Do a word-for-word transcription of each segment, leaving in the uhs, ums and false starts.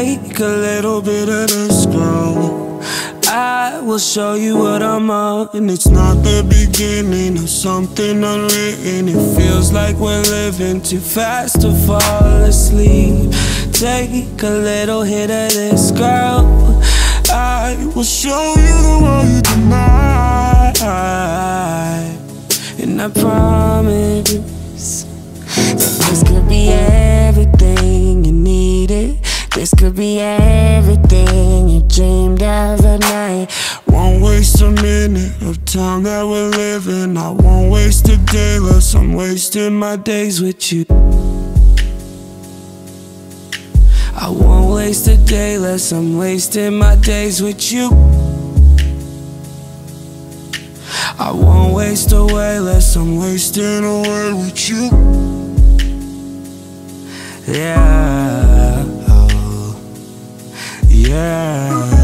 Take a little bit of this, girl. I will show you what I'm on. And it's not the beginning of something unwritten. It feels like we're living too fast to fall asleep. Take a little hit of this, girl. I will show you the world you deny. And I promise that this could be everything you needed. This could be everything you dreamed of at night. Won't waste a minute of time that we're living. I won't waste a day less. I'm wasting my days with you. I won't waste a day less. I'm wasting my days with you. I won't waste away less. I'm wasting away with you. Yeah, oh, yeah.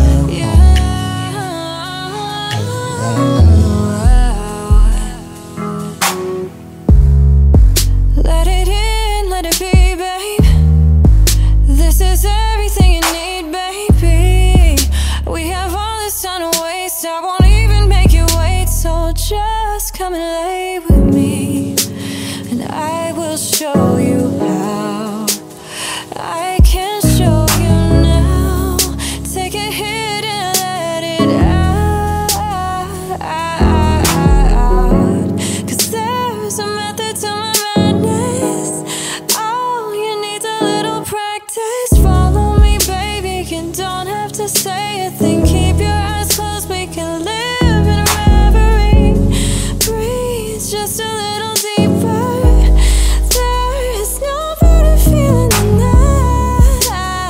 Let it in, let it be, babe. This is everything you need, baby. We have all this time to waste. I won't even make you wait. So just come and lay with me, and I will show you how. I can show you now. Take a hit and let it out. Cause there's a method to my madness. All you need's a little practice. Follow me, baby, you don't have to say a thing. Keep your eyes closed, we can live in a reverie. Breathe just a little deeper. There is no better feeling than that.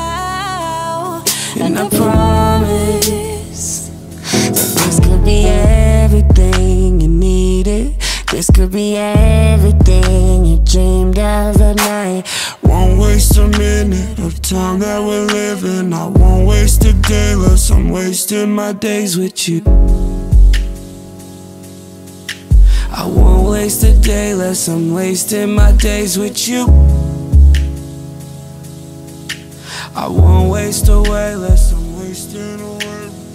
And I promise that this could be everything you needed. This could be everything you dreamed of at night. Won't waste a minute of time that we're living. I won't waste a day less. I'm wasting my days with you. I won't waste a day less. I'm wasting my days with you. I won't waste away less. I'm wasting away.